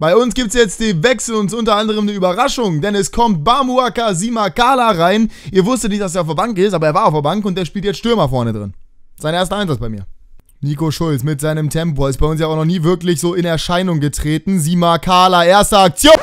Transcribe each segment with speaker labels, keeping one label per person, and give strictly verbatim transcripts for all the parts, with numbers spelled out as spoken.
Speaker 1: Bei uns gibt es jetzt die Wechsel und unter anderem eine Überraschung, denn es kommt Bamuaka Simakala rein. Ihr wusstet nicht, dass er auf der Bank ist, aber er war auf der Bank und der spielt jetzt Stürmer vorne drin. Sein erster Einsatz bei mir. Nico Schulz mit seinem Tempo ist bei uns ja auch noch nie wirklich so in Erscheinung getreten. Simakala, erste Aktion.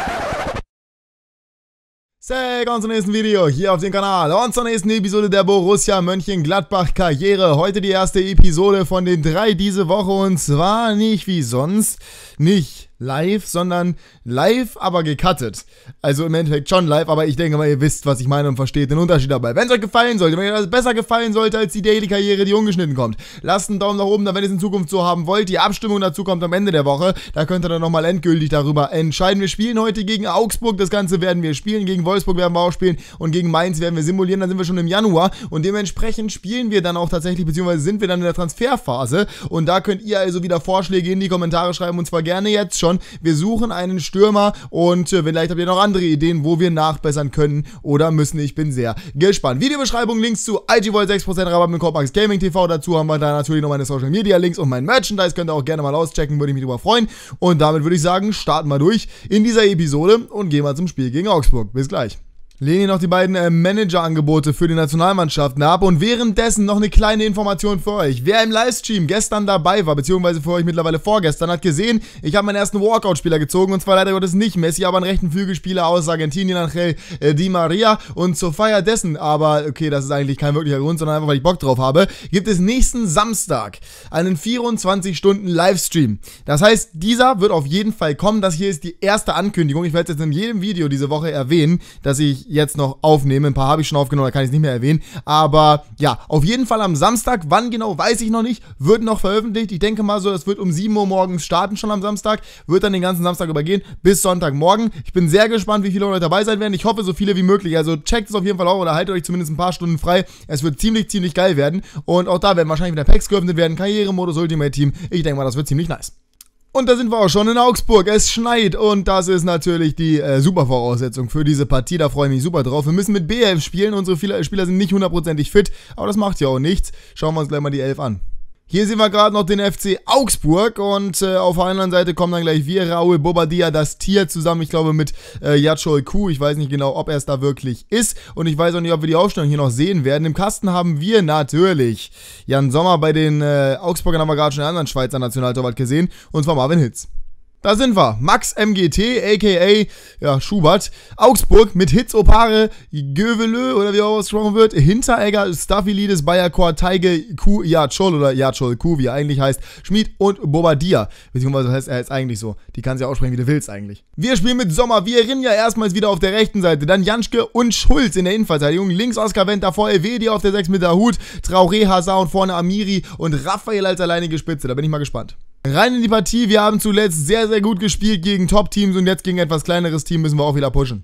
Speaker 1: Willkommen zum nächsten Video hier auf dem Kanal und zur nächsten Episode der Borussia Mönchengladbach Karriere. Heute die erste Episode von den drei diese Woche und zwar nicht wie sonst, nicht live, sondern live, aber gecuttet. Also im Endeffekt schon live, aber ich denke mal, ihr wisst, was ich meine und versteht den Unterschied dabei. Wenn es euch gefallen sollte, wenn euch das besser gefallen sollte als die Daily Karriere, die ungeschnitten kommt, lasst einen Daumen nach oben, dann wenn ihr es in Zukunft so haben wollt. Die Abstimmung dazu kommt am Ende der Woche. Da könnt ihr dann nochmal endgültig darüber entscheiden. Wir spielen heute gegen Augsburg, das Ganze werden wir spielen. Gegen Wolfsburg werden wir auch spielen und gegen Mainz werden wir simulieren. Dann sind wir schon im Januar und dementsprechend spielen wir dann auch tatsächlich, beziehungsweise sind wir dann in der Transferphase. Und da könnt ihr also wieder Vorschläge in die Kommentare schreiben und zwar gerne jetzt schon. Wir suchen einen Stürmer und äh, vielleicht habt ihr noch andere Ideen, wo wir nachbessern können oder müssen. Ich bin sehr gespannt. Videobeschreibung, Links zu I G Volt, sechs Prozent Rabatt mit Code Gaming T V. Dazu haben wir da natürlich noch meine Social Media Links und mein Merchandise. Könnt ihr auch gerne mal auschecken, würde ich mich darüber freuen. Und damit würde ich sagen, starten wir durch in dieser Episode und gehen wir zum Spiel gegen Augsburg. Bis gleich. Lehnen hier noch die beiden äh, Manager-Angebote für die Nationalmannschaften ab und währenddessen noch eine kleine Information für euch. Wer im Livestream gestern dabei war, beziehungsweise für euch mittlerweile vorgestern, hat gesehen, ich habe meinen ersten Walkout-Spieler gezogen und zwar leider Gottes nicht Messi, aber einen rechten Flügelspieler aus Argentinien, Angel äh, Di Maria und zur Feier dessen, aber okay, das ist eigentlich kein wirklicher Grund, sondern einfach, weil ich Bock drauf habe, gibt es nächsten Samstag einen vierundzwanzig Stunden Livestream. Das heißt, dieser wird auf jeden Fall kommen. Das hier ist die erste Ankündigung. Ich werde es jetzt in jedem Video diese Woche erwähnen, dass ich jetzt noch aufnehmen. Ein paar habe ich schon aufgenommen, da kann ich es nicht mehr erwähnen. Aber ja, auf jeden Fall am Samstag. Wann genau, weiß ich noch nicht. Wird noch veröffentlicht. Ich denke mal so, es wird um sieben Uhr morgens starten schon am Samstag. Wird dann den ganzen Samstag übergehen bis Sonntagmorgen. Ich bin sehr gespannt, wie viele Leute dabei sein werden. Ich hoffe, so viele wie möglich. Also checkt es auf jeden Fall auch oder haltet euch zumindest ein paar Stunden frei. Es wird ziemlich, ziemlich geil werden. Und auch da werden wahrscheinlich wieder Packs geöffnet werden. Karrieremodus, Ultimate Team. Ich denke mal, das wird ziemlich nice. Und da sind wir auch schon in Augsburg. Es schneit und das ist natürlich die äh, super Voraussetzung für diese Partie. Da freue ich mich super drauf. Wir müssen mit B elf spielen. Unsere Spieler sind nicht hundertprozentig fit, aber das macht ja auch nichts. Schauen wir uns gleich mal die elf an. Hier sehen wir gerade noch den F C Augsburg und äh, auf der anderen Seite kommen dann gleich wir, Raul Bobadilla, das Tier zusammen, ich glaube mit äh, Yatchol Kuh. Ich weiß nicht genau, ob er es da wirklich ist und ich weiß auch nicht, ob wir die Aufstellung hier noch sehen werden. Im Kasten haben wir natürlich Jan Sommer, bei den äh, Augsburgern haben wir gerade schon einen anderen Schweizer Nationaltorwart gesehen und zwar Marvin Hitz. Da sind wir. Max M G T, aka ja, Schubert. Augsburg mit Hitz, Opare, Gövelö, oder wie auch ausgesprochen wird. Hinteregger, Staphylidis, Bayakor, Teige, Kuh, Yatchol oder Yatchol Kuh, wie er eigentlich heißt. Schmid und Bobadilla. Beziehungsweise heißt er jetzt eigentlich so. Die kann sie ja aussprechen, wie du willst eigentlich. Wir spielen mit Sommer. Wir rennen ja erstmals wieder auf der rechten Seite. Dann Janschke und Schulz in der Innenverteidigung. Links Oskar Wendt, davor L W D auf der sechs mit der Hut. Traoré, Hazard und vorne Amiri und Raphael als alleinige Spitze. Da bin ich mal gespannt. Rein in die Partie, wir haben zuletzt sehr, sehr gut gespielt gegen Top-Teams und jetzt gegen ein etwas kleineres Team müssen wir auch wieder pushen.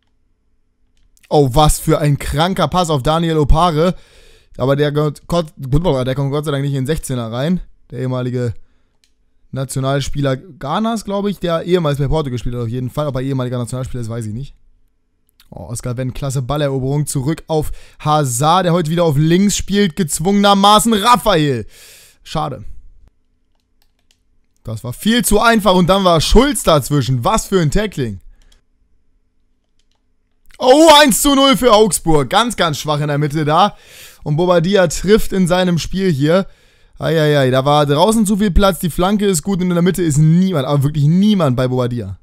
Speaker 1: Oh, was für ein kranker Pass auf Daniel Opare. Aber der, der kommt Gott sei Dank nicht in den sechzehner rein. Der ehemalige Nationalspieler Ghanas, glaube ich, der ehemals bei Porto gespielt hat auf jeden Fall. Ob er ehemaliger Nationalspieler ist, weiß ich nicht. Oh, Oskar Wendt, klasse Balleroberung, zurück auf Hazard, der heute wieder auf links spielt, gezwungenermaßen Raphael. Schade. Das war viel zu einfach und dann war Schulz dazwischen. Was für ein Tackling. Oh, eins zu null für Augsburg. Ganz, ganz schwach in der Mitte da. Und Bobadilla trifft in seinem Spiel hier. Eieiei, da war draußen zu viel Platz. Die Flanke ist gut und in der Mitte ist niemand, aber wirklich niemand bei Bobadilla.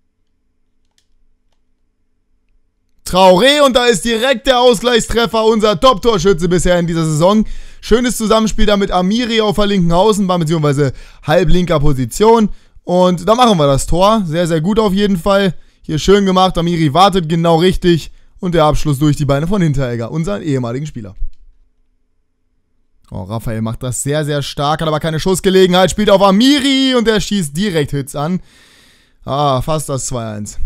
Speaker 1: Traoré und da ist direkt der Ausgleichstreffer, unser Top-Torschütze bisher in dieser Saison. Schönes Zusammenspiel da mit Amiri auf der linken Außenbahn, beziehungsweise halblinker Position. Und da machen wir das Tor. Sehr, sehr gut auf jeden Fall. Hier schön gemacht, Amiri wartet genau richtig. Und der Abschluss durch die Beine von Hinteregger, unseren ehemaligen Spieler. Oh, Raphael macht das sehr, sehr stark, hat aber keine Schussgelegenheit, spielt auf Amiri und der schießt direkt Hitz an. Ah, fast das zwei eins.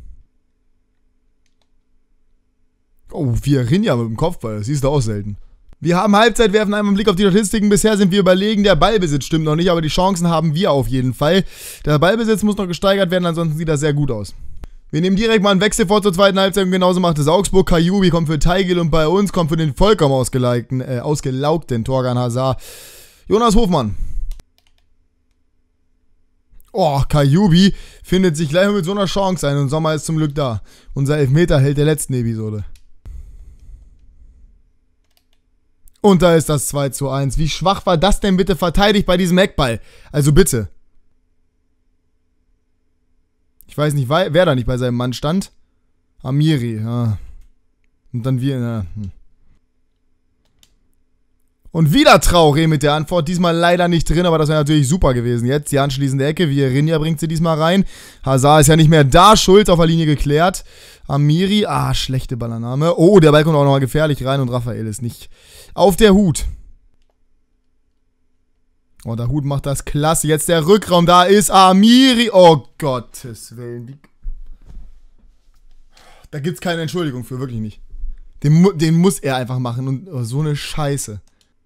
Speaker 1: Oh, wir rennen ja mit dem Kopfball, das siehst du auch selten. Wir haben Halbzeit, werfen einmal einen Blick auf die Statistiken. Bisher sind wir überlegen, der Ballbesitz stimmt noch nicht, aber die Chancen haben wir auf jeden Fall. Der Ballbesitz muss noch gesteigert werden, ansonsten sieht das sehr gut aus. Wir nehmen direkt mal einen Wechsel vor zur zweiten Halbzeit und genauso macht es Augsburg. Kajubi kommt für Teigl und bei uns kommt für den vollkommen ausgelaugten, äh, ausgelaugten Torgan Hazard Jonas Hofmann. Oh, Kajubi findet sich gleich mit so einer Chance ein und Sommer ist zum Glück da. Unser Elfmeter hält der letzten Episode. Und da ist das zwei zu eins. Wie schwach war das denn bitte verteidigt bei diesem Eckball? Also bitte. Ich weiß nicht, wer da nicht bei seinem Mann stand. Amiri, ja. Und dann wir, ja. Und wieder Traoré mit der Antwort. Diesmal leider nicht drin, aber das wäre natürlich super gewesen. Jetzt die anschließende Ecke. Vieirinha bringt sie diesmal rein. Hazard ist ja nicht mehr da. Schulz auf der Linie geklärt. Amiri, ah, schlechte Ballannahme. Oh, der Ball kommt auch nochmal gefährlich rein und Raphael ist nicht auf der Hut. Oh, der Hut macht das klasse. Jetzt der Rückraum. Da ist Amiri. Oh, Gottes Willen. Wie... Da gibt's keine Entschuldigung für, wirklich nicht. Den, den muss er einfach machen. Und oh, so eine Scheiße.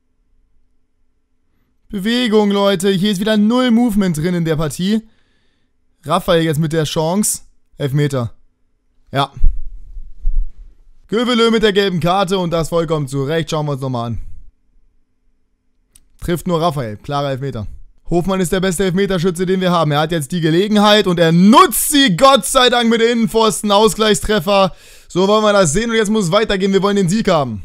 Speaker 1: Bewegung, Leute. Hier ist wieder null Movement drin in der Partie. Raphael jetzt mit der Chance. Elfmeter. Ja. Gövelö mit der gelben Karte und das vollkommen zu Recht. Schauen wir uns nochmal an. Trifft nur Raphael. Klarer Elfmeter. Hofmann ist der beste Elfmeterschütze, den wir haben. Er hat jetzt die Gelegenheit und er nutzt sie, Gott sei Dank, mit Innenpfosten. Ausgleichstreffer. So wollen wir das sehen und jetzt muss es weitergehen. Wir wollen den Sieg haben.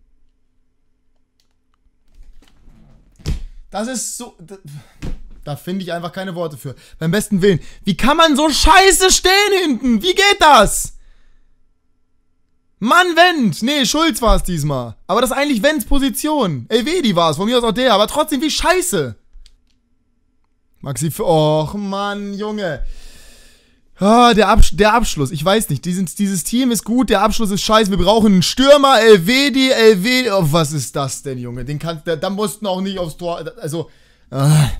Speaker 1: Das ist so... Da, da finde ich einfach keine Worte für. Beim besten Willen. Wie kann man so scheiße stehen hinten? Wie geht das? Mann, Wendt. Nee, Schulz war es diesmal. Aber das ist eigentlich Wendts Position. Elvedi war es. Von mir aus auch der. Aber trotzdem, wie scheiße. Maxi... Och, Mann, Junge. Ah, der, Abs der Abschluss. Ich weiß nicht. Dieses, dieses Team ist gut. Der Abschluss ist scheiße. Wir brauchen einen Stürmer. Elvedi, Elvedi. Oh, was ist das denn, Junge? Den kannst der, da mussten auch nicht aufs Tor. Also. Ah.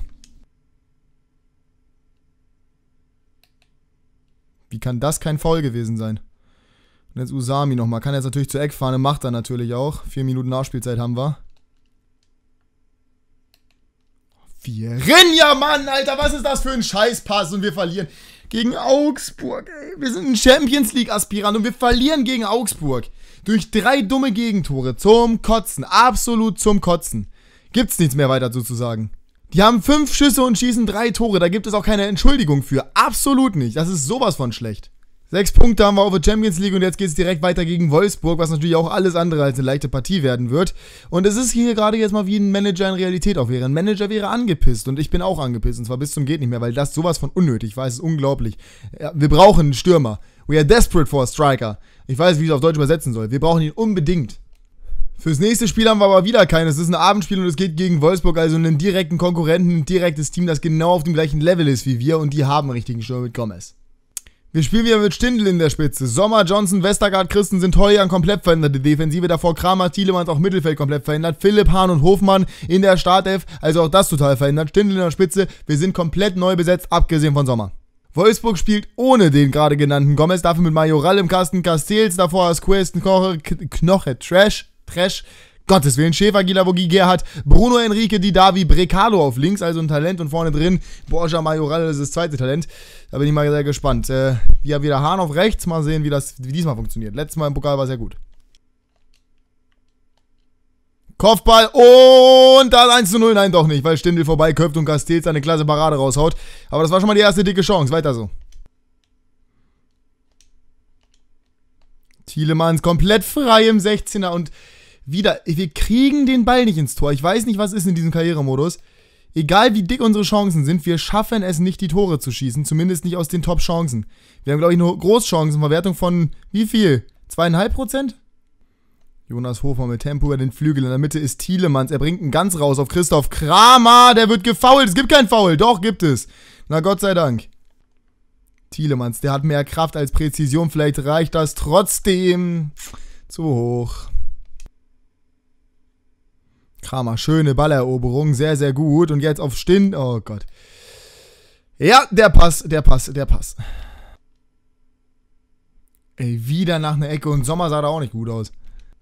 Speaker 1: Wie kann das kein Foul gewesen sein? Und jetzt Usami nochmal. Kann jetzt natürlich zur Eckfahne. Macht er natürlich auch. Vier Minuten Nachspielzeit haben wir. Vieirinha, Mann, Alter. Was ist das für ein Scheißpass? Und wir verlieren. Gegen Augsburg, ey. Wir sind ein Champions League-Aspirant und wir verlieren gegen Augsburg. Durch drei dumme Gegentore. Zum Kotzen. Absolut zum Kotzen. Gibt's nichts mehr weiter so zu sagen. Die haben fünf Schüsse und schießen drei Tore. Da gibt es auch keine Entschuldigung für. Absolut nicht. Das ist sowas von schlecht. Sechs Punkte haben wir auf der Champions League und jetzt geht es direkt weiter gegen Wolfsburg, was natürlich auch alles andere als eine leichte Partie werden wird. Und es ist hier gerade jetzt mal wie ein Manager in Realität auch wäre. Ein Manager wäre angepisst und ich bin auch angepisst und zwar bis zum geht nicht mehr, weil das sowas von unnötig war. Es ist unglaublich. Ja, wir brauchen einen Stürmer. We are desperate for a striker. Ich weiß, wie ich es auf Deutsch übersetzen soll. Wir brauchen ihn unbedingt. Fürs nächste Spiel haben wir aber wieder keinen. Es ist ein Abendspiel und es geht gegen Wolfsburg, also einen direkten Konkurrenten, ein direktes Team, das genau auf dem gleichen Level ist wie wir und die haben einen richtigen Stürmer mit Gomez. Wir spielen wieder mit Stindl in der Spitze. Sommer, Johnson, Westergaard, Christen sind Heuer komplett veränderte Defensive. Davor Kramer, Tielemans auch Mittelfeld komplett verändert. Philipp, Hahn und Hofmann in der Startelf. Also auch das total verändert. Stindl in der Spitze. Wir sind komplett neu besetzt, abgesehen von Sommer. Wolfsburg spielt ohne den gerade genannten Gomez. Dafür mit Majoral im Kasten. Castells davor als Quest, Knoche, Knoche, Trash, Trash. Gottes Willen, Schäfer, Gilavogi, Gerhardt, Bruno Henrique, Didavi, Brecalo auf links, also ein Talent und vorne drin Borja Majoral, das ist das zweite Talent. Da bin ich mal sehr gespannt. Äh, wir wieder Hahn auf rechts, mal sehen, wie das wie diesmal funktioniert. Letztes Mal im Pokal war sehr gut. Kopfball und da eins zu null, nein doch nicht, weil Stindl vorbeiköpft und Castells eine klasse Parade raushaut. Aber das war schon mal die erste dicke Chance, weiter so. Tielemans komplett frei im sechzehner und wieder, wir kriegen den Ball nicht ins Tor. Ich weiß nicht, was ist in diesem Karrieremodus. Egal wie dick unsere Chancen sind, wir schaffen es nicht, die Tore zu schießen. Zumindest nicht aus den Top-Chancen. Wir haben, glaube ich, eine Großchancenverwertung von wie viel? Zweieinhalb Prozent? Jonas Hofmann mit Tempo über den Flügel. In der Mitte ist Tielemans. Er bringt ihn ganz raus auf Christoph Kramer. Der wird gefoult. Es gibt kein Foul. Doch, gibt es. Na Gott sei Dank. Tielemans, der hat mehr Kraft als Präzision. Vielleicht reicht das trotzdem zu hoch. Kramer, schöne Balleroberung, sehr, sehr gut. Und jetzt auf Stindl, oh Gott. Ja, der Pass, der Pass, der Pass. Ey, wieder nach einer Ecke und Sommer sah da auch nicht gut aus.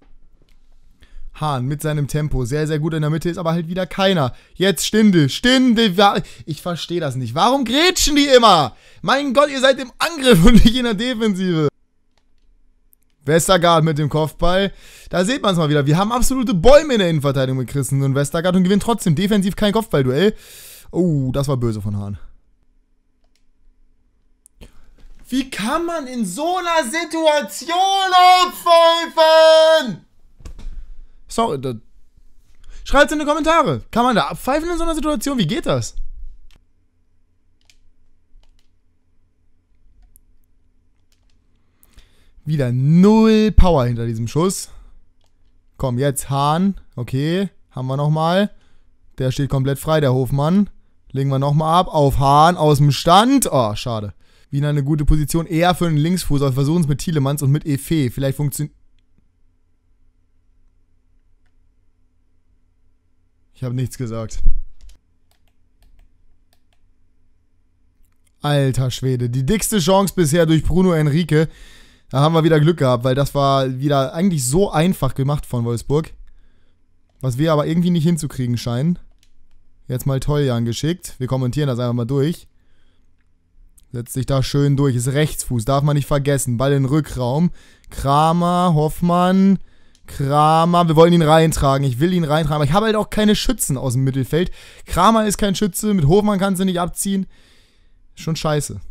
Speaker 1: Hahn mit seinem Tempo, sehr, sehr gut in der Mitte, ist aber halt wieder keiner. Jetzt Stindl, Stindl, ich verstehe das nicht. Warum grätschen die immer? Mein Gott, ihr seid im Angriff und nicht in der Defensive. Westergaard mit dem Kopfball. Da sieht man es mal wieder. Wir haben absolute Bäume in der Innenverteidigung mit Christen und Westergaard und gewinnen trotzdem defensiv kein Kopfballduell. Oh, das war böse von Hahn. Wie kann man in so einer Situation abpfeifen? Sorry, da, schreibt's in die Kommentare. Kann man da abpfeifen in so einer Situation? Wie geht das? Wieder null Power hinter diesem Schuss. Komm, jetzt Hahn. Okay, haben wir nochmal. Der steht komplett frei, der Hofmann. Legen wir nochmal ab. Auf Hahn, aus dem Stand. Oh, schade. Wieder eine gute Position. Eher für einen Linksfuß. Aber wir versuchen es mit Tielemans und mit Efe. Vielleicht funktioniert... Ich habe nichts gesagt. Alter Schwede. Die dickste Chance bisher durch Bruno Henrique. Da haben wir wieder Glück gehabt, weil das war wieder eigentlich so einfach gemacht von Wolfsburg. Was wir aber irgendwie nicht hinzukriegen scheinen. Jetzt mal Toljan geschickt. Wir kommentieren das einfach mal durch. Setzt sich da schön durch. Ist Rechtsfuß, darf man nicht vergessen. Ball in den Rückraum. Kramer, Hoffmann, Kramer. Wir wollen ihn reintragen. Ich will ihn reintragen. Aber ich habe halt auch keine Schützen aus dem Mittelfeld. Kramer ist kein Schütze. Mit Hofmann kannst du nicht abziehen. Schon scheiße.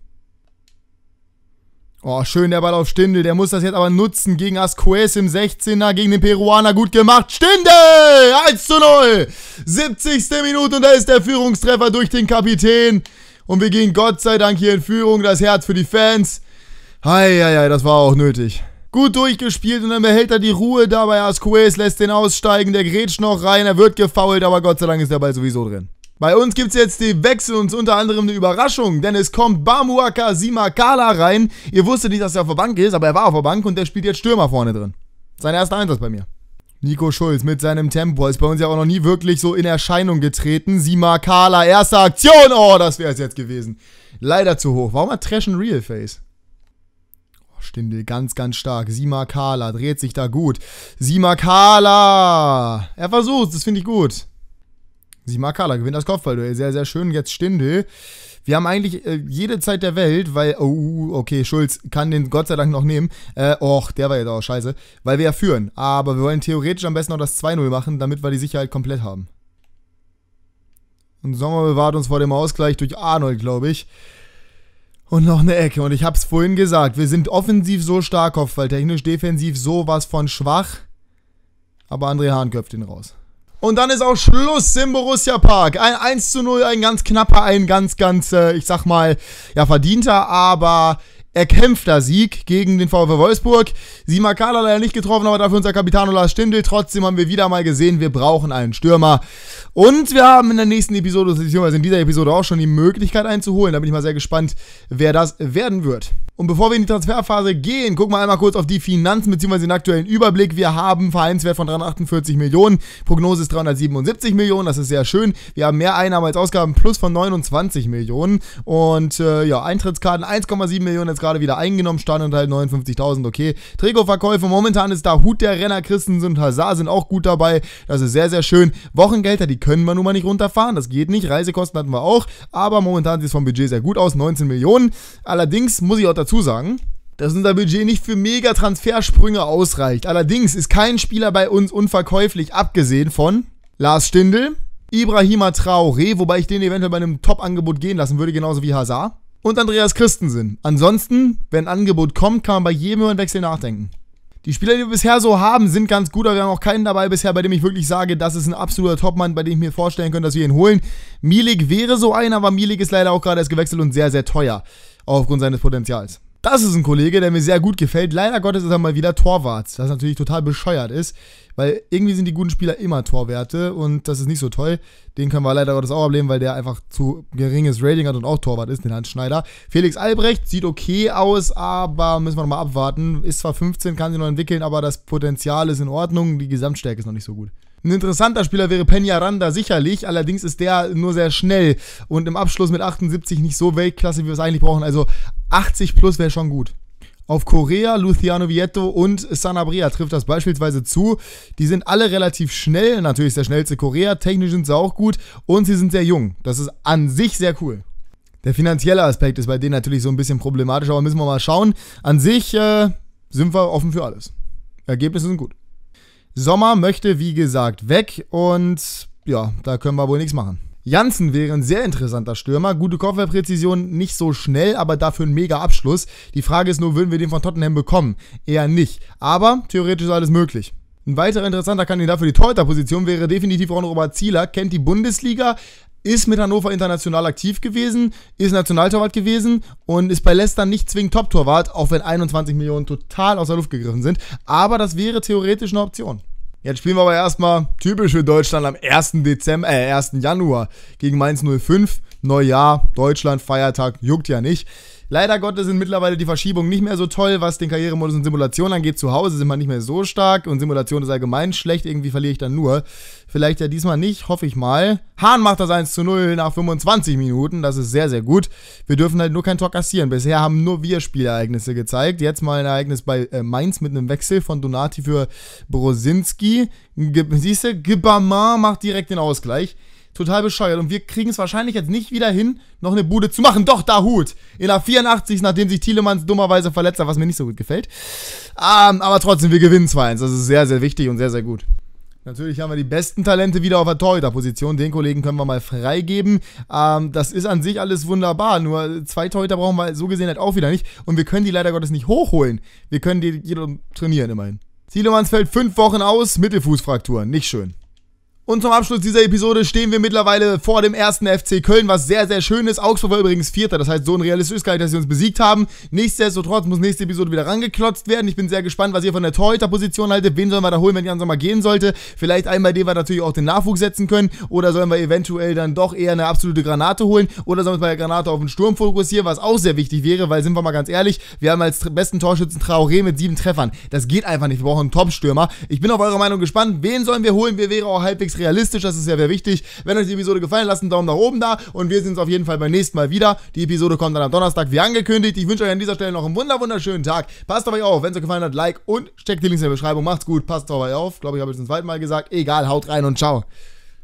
Speaker 1: Oh, schön der Ball auf Stindl. Der muss das jetzt aber nutzen gegen Asquez im sechzehner, gegen den Peruaner. Gut gemacht. Stindl! eins zu null. siebzigste Minute und da ist der Führungstreffer durch den Kapitän. Und wir gehen Gott sei Dank hier in Führung. Das Herz für die Fans. Heieiei, das war auch nötig. Gut durchgespielt und dann behält er die Ruhe dabei. Asquez lässt den aussteigen. Der grätscht noch rein. Er wird gefoult, aber Gott sei Dank ist der Ball sowieso drin. Bei uns gibt es jetzt den Wechsel und unter anderem eine Überraschung, denn es kommt Bamuaka Simakala rein. Ihr wusstet nicht, dass er auf der Bank ist, aber er war auf der Bank und der spielt jetzt Stürmer vorne drin. Sein erster Einsatz bei mir. Nico Schulz mit seinem Tempo ist bei uns ja auch noch nie wirklich so in Erscheinung getreten. Simakala, erste Aktion. Oh, das wäre es jetzt gewesen. Leider zu hoch. Warum hat Trash ein Real Face? Oh, Stindl, ganz, ganz stark. Simakala dreht sich da gut. Simakala. Er versucht, das finde ich gut. Simakala gewinnt das Kopfballduell. Sehr, sehr schön. Jetzt Stindl. Wir haben eigentlich äh, jede Zeit der Welt, weil... Oh, okay, Schulz kann den Gott sei Dank noch nehmen. Äh, och, der war jetzt auch scheiße. Weil wir ja führen. Aber wir wollen theoretisch am besten noch das zwei null machen, damit wir die Sicherheit komplett haben. Und Sommer bewahrt uns vor dem Ausgleich durch Arnold, glaube ich. Und noch eine Ecke. Und ich habe es vorhin gesagt, wir sind offensiv so stark, kopfballtechnisch, defensiv sowas von schwach. Aber André Hahn köpft ihn raus. Und dann ist auch Schluss im Borussia Park. Ein eins zu null, ein ganz knapper, ein ganz, ganz, äh, ich sag mal, ja, verdienter, aber erkämpfter Sieg gegen den VfL Wolfsburg. Simakala leider nicht getroffen, aber dafür unser Kapitän Lars Stindl. Trotzdem haben wir wieder mal gesehen, wir brauchen einen Stürmer. Und wir haben in der nächsten Episode, beziehungsweise in dieser Episode auch schon die Möglichkeit einzuholen. Da bin ich mal sehr gespannt, wer das werden wird. Und bevor wir in die Transferphase gehen, gucken wir einmal kurz auf die Finanzen bzw. den aktuellen Überblick. Wir haben Vereinswert von dreihundertachtundvierzig Millionen, Prognose ist dreihundertsiebenundsiebzig Millionen, das ist sehr schön. Wir haben mehr Einnahmen als Ausgaben, plus von neunundzwanzig Millionen. Und äh, ja, Eintrittskarten eins Komma sieben Millionen jetzt gerade wieder eingenommen, Stand halt neunundfünfzigtausend, okay. Trikotverkäufe, momentan ist da Hut der Renner, Christensen und Hazard sind auch gut dabei, das ist sehr, sehr schön. Wochengelder, die können wir nun mal nicht runterfahren, das geht nicht, Reisekosten hatten wir auch, aber momentan sieht es vom Budget sehr gut aus, neunzehn Millionen. Allerdings muss ich auch dazu sagen, dass unser Budget nicht für Mega-Transfersprünge ausreicht. Allerdings ist kein Spieler bei uns unverkäuflich, abgesehen von Lars Stindl, Ibrahima Traoré, wobei ich den eventuell bei einem Top-Angebot gehen lassen würde, genauso wie Hazard, und Andreas Christensen. Ansonsten, wenn ein Angebot kommt, kann man bei jedem über einen Wechsel nachdenken. Die Spieler, die wir bisher so haben, sind ganz gut, aber wir haben auch keinen dabei bisher, bei dem ich wirklich sage, das ist ein absoluter Topmann, bei dem ich mir vorstellen könnte, dass wir ihn holen. Milik wäre so einer, aber Milik ist leider auch gerade erst gewechselt und sehr, sehr teuer, aufgrund seines Potenzials. Das ist ein Kollege, der mir sehr gut gefällt. Leider Gottes ist er mal wieder Torwart, das natürlich total bescheuert ist, weil irgendwie sind die guten Spieler immer Torwerte und das ist nicht so toll. Den können wir leider Gottes auch ablehnen, weil der einfach zu geringes Rating hat und auch Torwart ist, den Hans Schneider. Felix Albrecht sieht okay aus, aber müssen wir nochmal abwarten. Ist zwar fünfzehn, kann sich noch entwickeln, aber das Potenzial ist in Ordnung, die Gesamtstärke ist noch nicht so gut. Ein interessanter Spieler wäre Peñaranda sicherlich, allerdings ist der nur sehr schnell und im Abschluss mit achtundsiebzig nicht so Weltklasse, wie wir es eigentlich brauchen, also achtzig plus wäre schon gut. Auf Correa, Luciano Vietto und Sanabria trifft das beispielsweise zu. Die sind alle relativ schnell, natürlich ist der schnellste Correa, technisch sind sie auch gut und sie sind sehr jung. Das ist an sich sehr cool. Der finanzielle Aspekt ist bei denen natürlich so ein bisschen problematisch, aber müssen wir mal schauen. An sich äh, sind wir offen für alles. Ergebnisse sind gut. Sommer möchte, wie gesagt, weg und ja, da können wir wohl nichts machen. Janssen wäre ein sehr interessanter Stürmer. Gute Kopfballpräzision, nicht so schnell, aber dafür ein mega Abschluss. Die Frage ist nur, würden wir den von Tottenham bekommen? Eher nicht. Aber theoretisch ist alles möglich. Ein weiterer interessanter Kandidat für die Torhüterposition wäre definitiv Ron-Robert Zieler. Kennt die Bundesliga, ist mit Hannover international aktiv gewesen, ist Nationaltorwart gewesen und ist bei Leicester nicht zwingend Top-Torwart, auch wenn einundzwanzig Millionen total aus der Luft gegriffen sind. Aber das wäre theoretisch eine Option. Jetzt spielen wir aber erstmal typisch für Deutschland am ersten Dezember, äh, ersten Januar gegen Mainz null fünf. Neujahr, Deutschland, Feiertag, juckt ja nicht. Leider Gottes sind mittlerweile die Verschiebungen nicht mehr so toll, was den Karrieremodus und Simulation angeht. Zu Hause sind wir nicht mehr so stark und Simulation ist allgemein schlecht. Irgendwie verliere ich dann nur. Vielleicht ja diesmal nicht, hoffe ich mal. Hahn macht das eins zu null nach fünfundzwanzig Minuten. Das ist sehr, sehr gut. Wir dürfen halt nur kein Tor kassieren. Bisher haben nur wir Spielereignisse gezeigt. Jetzt mal ein Ereignis bei äh, Mainz mit einem Wechsel von Donati für Brosinski. Siehst du, Gibbermann macht direkt den Ausgleich. Total bescheuert. Und wir kriegen es wahrscheinlich jetzt nicht wieder hin, noch eine Bude zu machen. Doch, da Hut. In der vierundachtzigsten nachdem sich Tielemans dummerweise verletzt hat, was mir nicht so gut gefällt. Ähm, aber trotzdem, wir gewinnen zwei eins. Das ist sehr, sehr wichtig und sehr, sehr gut. Natürlich haben wir die besten Talente wieder auf der Torhüterposition. Den Kollegen können wir mal freigeben. Ähm, das ist an sich alles wunderbar. Nur zwei Torhüter brauchen wir so gesehen halt auch wieder nicht. Und wir können die leider Gottes nicht hochholen. Wir können die jeder trainieren immerhin. Tielemans fällt fünf Wochen aus. Mittelfußfraktur. Nicht schön. Und zum Abschluss dieser Episode stehen wir mittlerweile vor dem ersten F C Köln, was sehr, sehr schön ist. Augsburg war übrigens Vierter, das heißt, so ein realistisch ist gar nicht, dass sie uns besiegt haben. Nichtsdestotrotz muss nächste Episode wieder rangeklotzt werden. Ich bin sehr gespannt, was ihr von der Torhüterposition haltet. Wen sollen wir da holen, wenn Jan Sommer gehen sollte? Vielleicht einen, bei dem wir natürlich auch den Nachwuchs setzen können. Oder sollen wir eventuell dann doch eher eine absolute Granate holen? Oder sollen wir bei der Granate auf den Sturm fokussieren, was auch sehr wichtig wäre, weil, sind wir mal ganz ehrlich, wir haben als besten Torschützen Traoré mit sieben Treffern. Das geht einfach nicht, wir brauchen einen Top-Stürmer. Ich bin auf eure Meinung gespannt. Wen sollen wir holen? Wer wäre auch halbwegs realistisch? Das ist ja sehr wichtig. Wenn euch die Episode gefallen, lasst einen Daumen nach oben da und wir sehen uns auf jeden Fall beim nächsten Mal wieder. Die Episode kommt dann am Donnerstag, wie angekündigt. Ich wünsche euch an dieser Stelle noch einen wunder wunderschönen Tag. Passt auf euch auf, wenn es euch gefallen hat, Like und checkt die Links in der Beschreibung. Macht's gut, passt auf euch auf. Glaube ich, habe ich es zum zweiten Mal gesagt. Egal, haut rein und ciao.